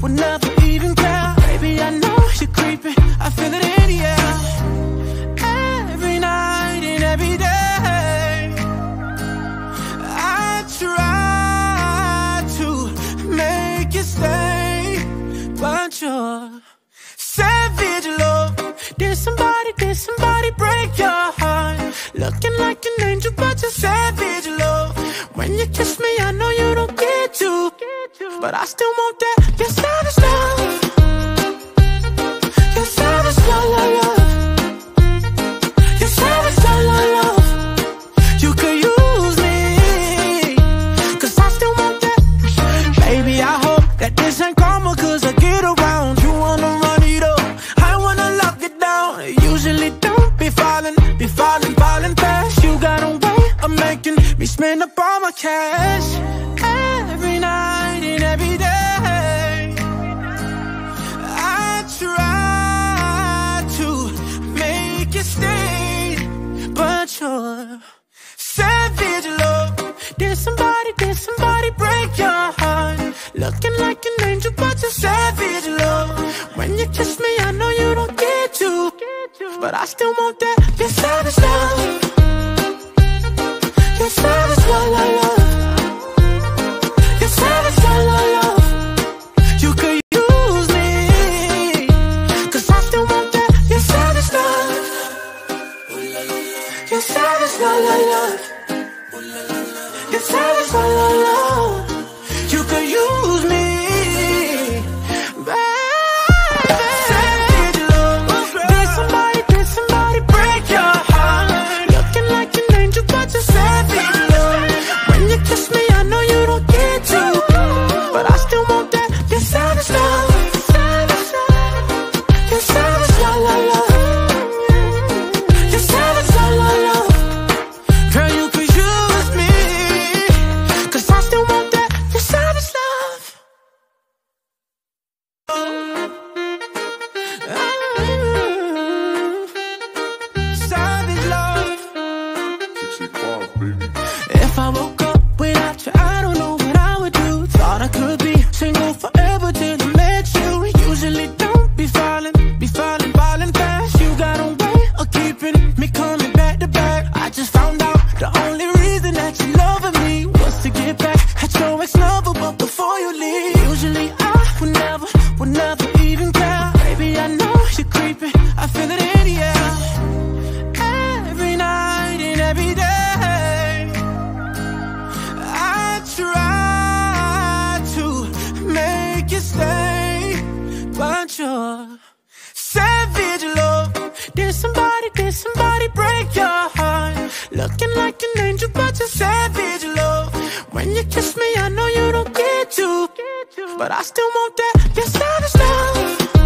would never even care. Baby, I know you're creeping, I feel it in the air. Every night and every day, I try to make you stay, but you're savage love. Did somebody break your heart? Looking like an angel, but you're savage love. When you kiss me, I know you don't get to, but I still want that. You're savage love. You're savage love, love, love. You're savage love, love, love. You could use me, 'cause I still want that. Baby, I hope that this ain't karma, 'cause I get around. You wanna run it up, I wanna lock it down. Usually don't be falling fast. You got a way of making me spend up all my cash. Every night and every day, I try to make you stay, but you're savage love. Did somebody break your heart? Looking like an angel, but you're savage love. When you kiss me, I know you don't get to, but I still want that. You're savage love. You're savage love, love, love. You're savage love, love, love. You could use me, 'cause I still want that. You're savage love. You're savage love, love, love. You're savage love, love, love. You could use me, baby. Savage love. Did somebody break your heart? Looking like an angel, but you're savage love. When you kiss me, I know you don't get to, but I still want that. You're savage love. You're savage love, love, love. You're savage love, love, love. Girl, you could use me, 'cause I still want that. You're savage love. Savage love. If I woke up without you, I don't know what I would do. Thought I could be single forever till I met you. Usually don't be falling fast. You got a way of keeping me coming back to back. I just found out the only reason that you loving me was to get back at your ex-lover, but before you leave, usually I would never even care. Baby, I know you're creeping, I feel it in the air. Every night and every day, I try to make you stay, but you're savage love. Did somebody break your heart? Looking like an angel, but you're savage love. When you kiss me, I know you don't get to, but I still want that. You're savage love.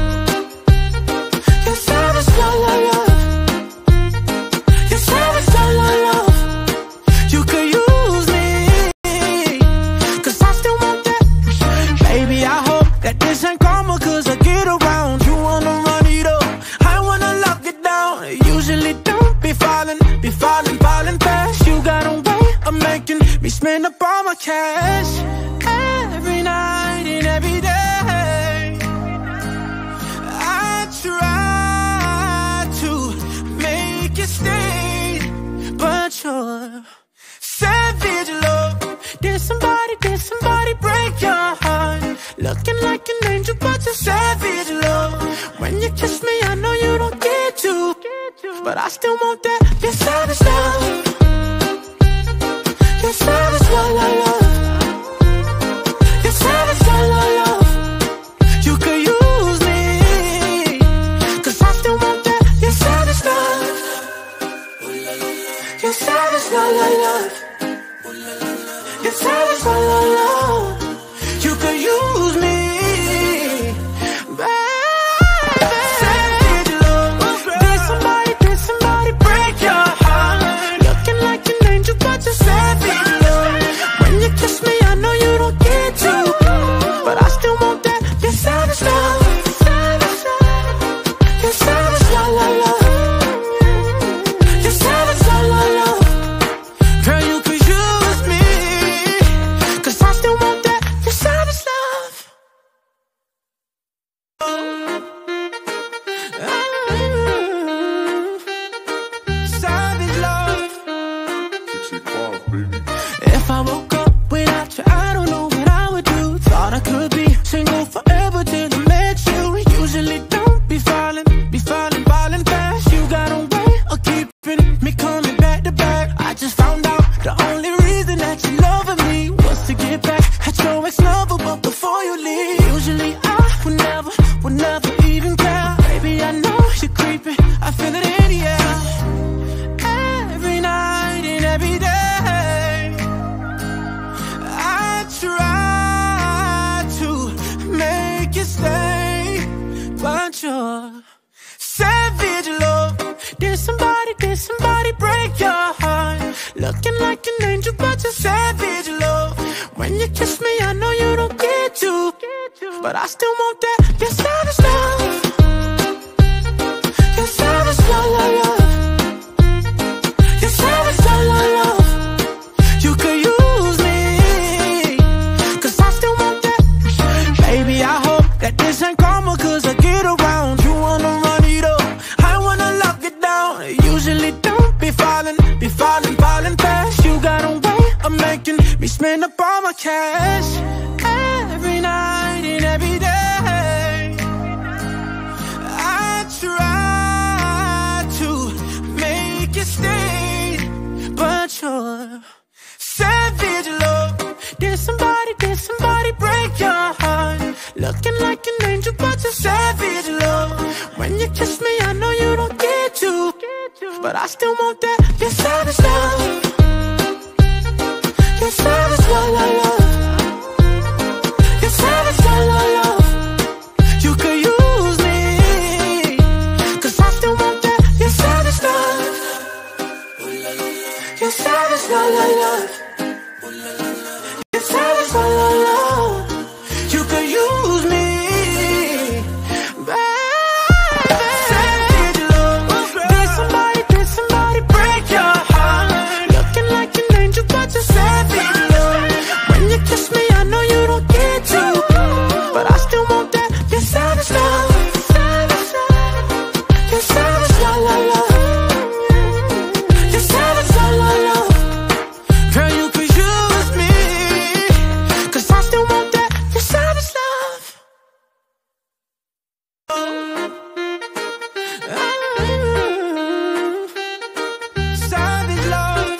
You're savage love, love, love. You're savage love, love, love. You could use me, 'cause I still want that. Baby, I hope that this ain't karma, 'cause I get around. You wanna run it up, I wanna lock it down. Usually don't be falling fast. You got a way of making me spend up all my cash. Every night and every day, I try to make you stay, but you're savage love. Did somebody break your heart? Looking like an angel, but you're savage love. When you kiss me, I know you don't get to, but I still want that. You're savage love. You're savage love, love, love. You're savage love, love, love. You could use me, 'cause I still want that. You're savage love. You're savage love, love, love. You're savage love, love, love. You could use me, baby. Savage love. Did somebody break your heart? Looking like an angel, but you're savage love. When you kiss me, I know you don't get to, but I still want that. You're savage love. You're savage love, love, love. You're savage love, love, love. Girl, you could use me, 'cause I still want that. You're savage love. make you stay, but you're savage love. Did somebody break your heart? Looking like an angel, but you're savage love. When you kiss me, I know you don't get to, but I still want that. You're savage love. You're savage love, love, love. You're savage love, love, love. You could use me, 'cause I still want that. Baby, I hope that this ain't karma, 'cause I get around. You wanna run it up, I wanna lock it down. Usually don't be falling fast. You got a way of making me spend up all my cash. Every night and every day I try to make you stay, but you're savage love. Did somebody break your heart? Looking like an angel, but you're savage love. When you kiss me, I know you don't get to, but I still want that. You're savage love. You're savage love, love, love. You're savage love, love, love. You could use me, 'cause I still want that. You're savage love. You're savage love, love, love. You're savage love, love, love. You could use me, baby. Savage love. Did somebody break your heart? Looking like an angel, but you're savage love. When you kiss me, I know you don't get to, but I still want that. You're savage love. You're savage love, love, love. You're savage love, love, love. Girl, you could use me, 'cause I still want that. You're savage love. Savage love.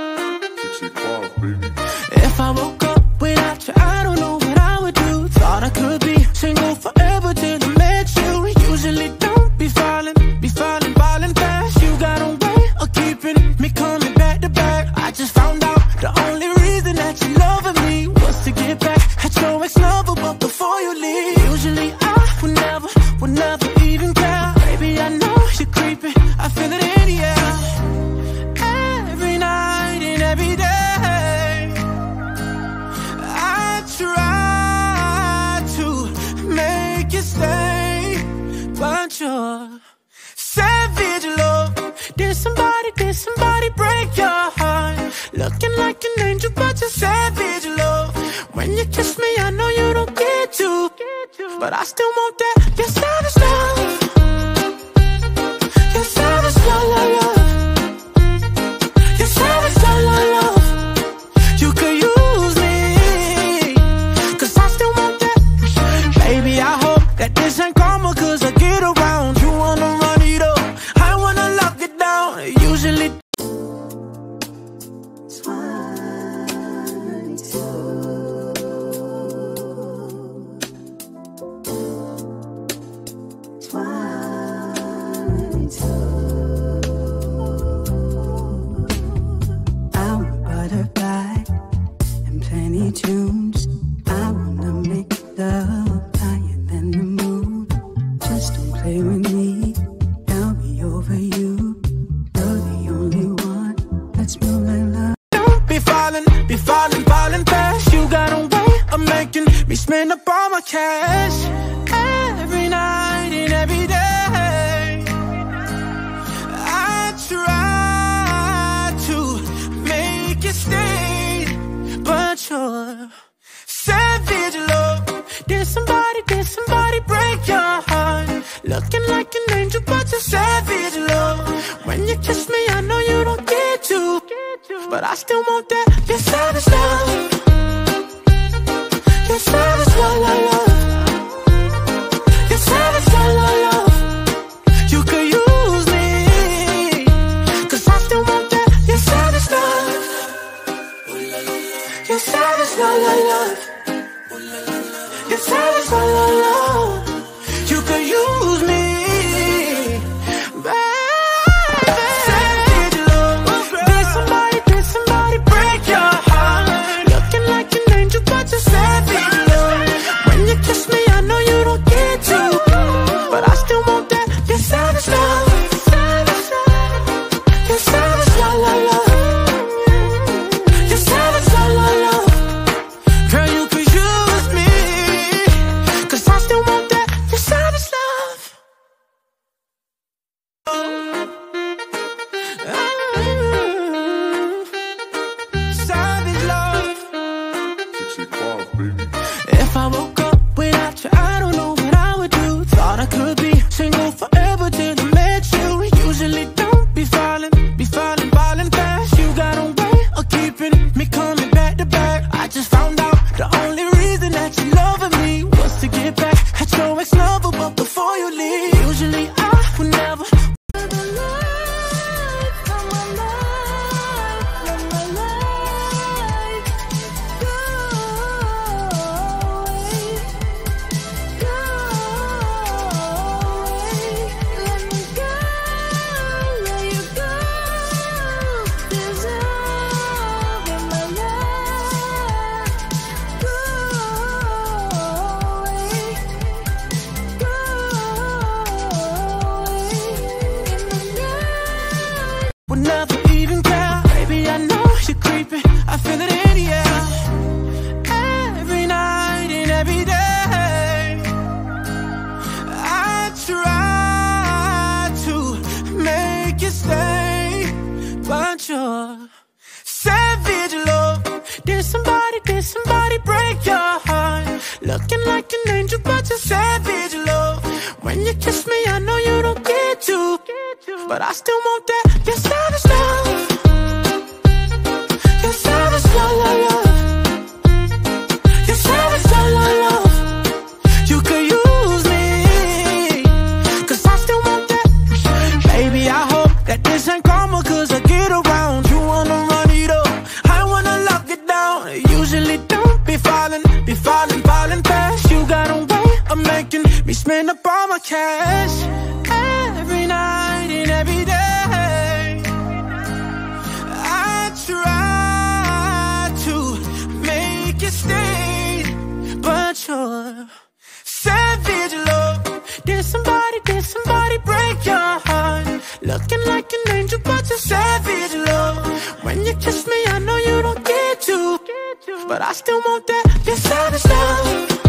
If I woke up without you, I don't know what I would do. Thought I could be single forever till I met you. Usually don't be falling fast. You got a way of keeping me coming back to back. I just found out the only reason that you loving me was to get back at your ex-lover, but before you leave, usually I would never even care. Baby, I know you're creeping, I feel it in the air. Every night and every day I try to make you stay, but you're savage love. Did somebody break your heart? Looking like an angel, but you're savage love. When you kiss me, I know you don't get to, but I still want that. You're savage love. You're savage love, love, love. You're savage love, love, love. You could use me, 'cause I still want that. Baby, I hope that this ain't karma, 'cause I get around. You wanna run it up, I wanna lock it down. Usually tunes. I wanna make love higher than the moon. Just don't play with me, I'll be over you. You're the only one that's moving like love. Don't be falling fast. You got a way of making me spend up all my cash. Every night and every day I try to make you stay, but you're savage love. Did somebody break your heart? Looking like an angel, but you're savage love. When you kiss me, I know you don't get to, but I still want that. You're savage love. You're savage love, love, love. You're savage love, love, love. You could use me, 'cause I still want that. You're savage love. You're savage love, love, love. You're savage love, love, love. You could use me, baby. Savage love. Did somebody break ex-lover, but before you leave, usually I would never. Would never even care. Baby, I know you're creeping. I feel it in the air. Every night and every day. I try to make you stay, but you're savage love. Did somebody break your heart? Looking like an angel, but you're savage love. When you kiss me, I know you don't get to, but I still want that. You're savage love. You're savage love, love, love. You're savage love, love, love. You could use me, 'cause I still want that. Baby, I hope that this ain't karma, 'cause I get around. You wanna run it up, I wanna lock it down. Usually don't be falling fast. You got a way of making me spend up all my cash. Every night and every day, I try to make you stay, but you're savage love. Did somebody break your heart? Looking like an angel, but you're savage love. When you kiss me, I know you don't get to, but I still want that. You're savage love.